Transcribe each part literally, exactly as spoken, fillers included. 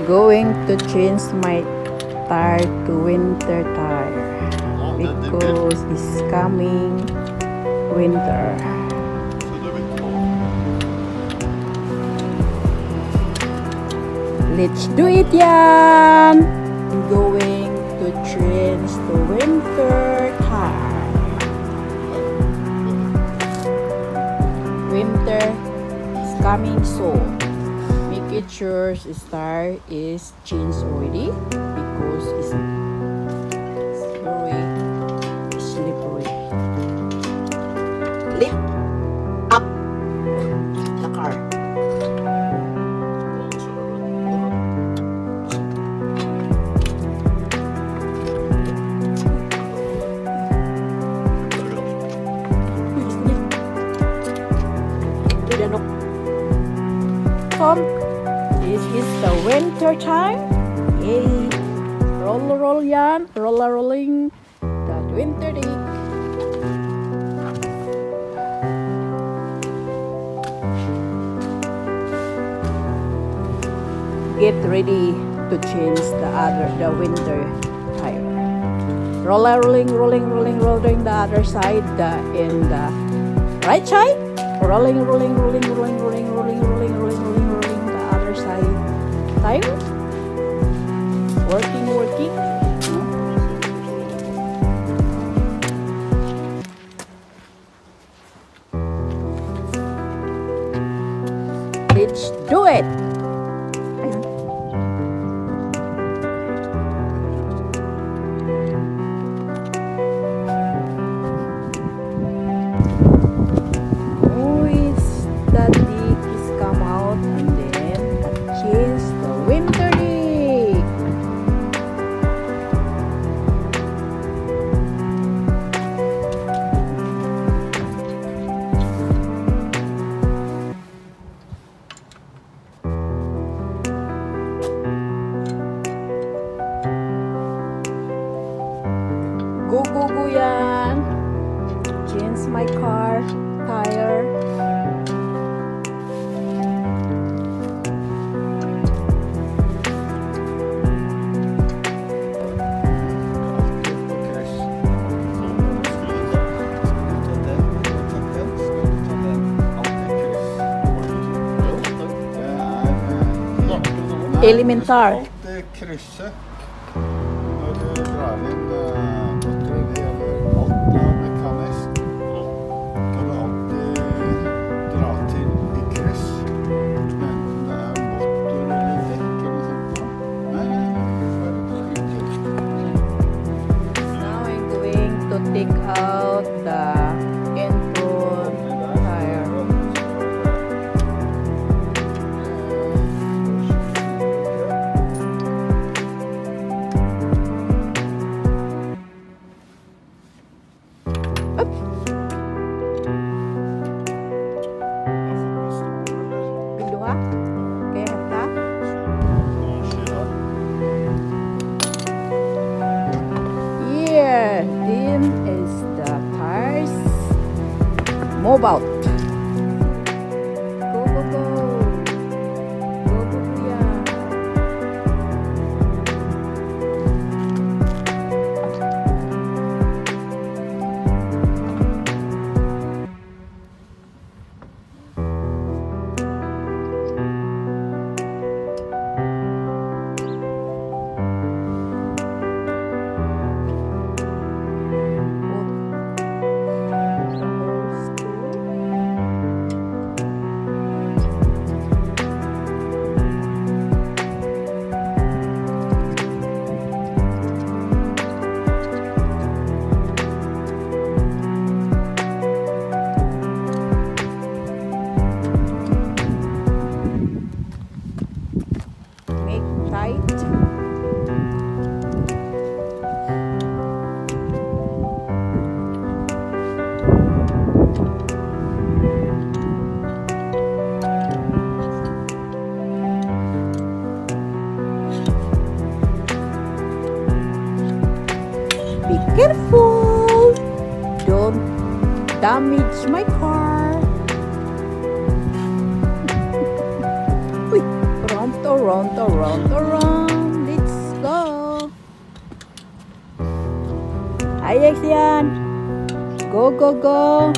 Going to change my tire to winter tire because it's coming winter. Let's do it, yan! Going to change to winter tire. Winter is coming soon. Make it sure the tire is changed already because it's very slippery. Lift up the car. This is the winter time. Yay! Roll, roll, yan. Roll, rolling. That winter day. Get ready to change the other, the winter tire. Roll, rolling, rolling, rolling, rolling the other side, the in the right side. Rolling, rolling, rolling, rolling, rolling, rolling, rolling, rolling, rolling, rolling the other side. Tire. Working, working. Let's do it. Go, go, go, yan. Change my car tire. Elementar. Take out the in-front tire. Up. Kedua, okay, henta. Yeah, this is the tires mobile. Go, go, go. Go, go, go, yeah. Careful! Don't damage my car. Uy, pronto. around, around, around. Let's go. Hi, Exian. Go, go, go.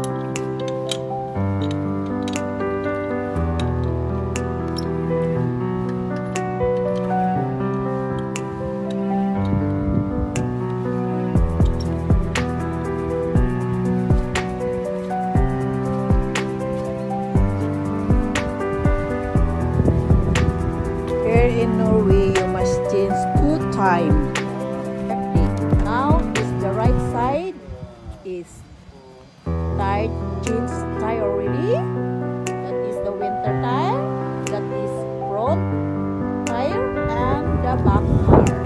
In Norway, you must change two times. Now is the right side is tire change tire already. That is the winter tire. That is front tire and the back tire.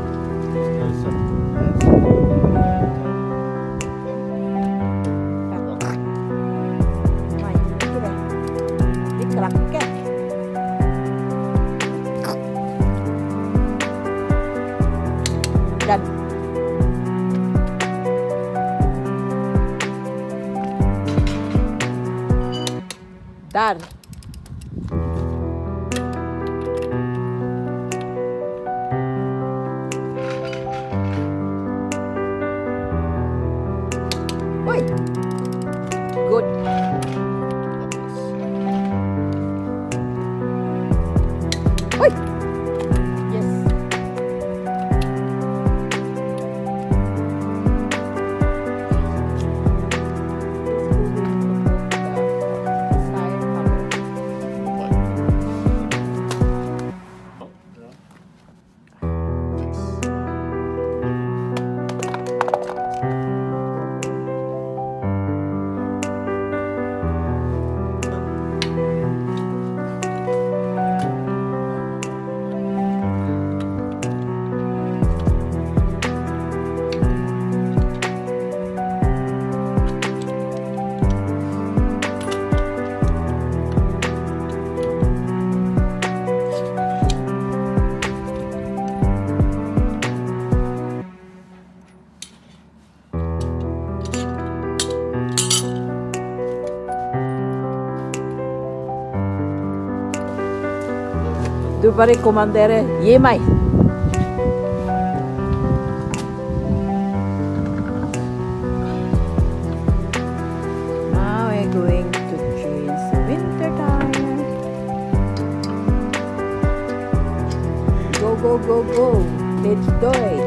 Done. Done. Oi. Good. Oi. Yes. Du bare kommandere, gi meg. Now we're going to change the winter tire. Go, go, go, go. Let's do it.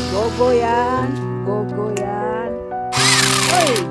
Go-go yan. Go-go yan. Oy!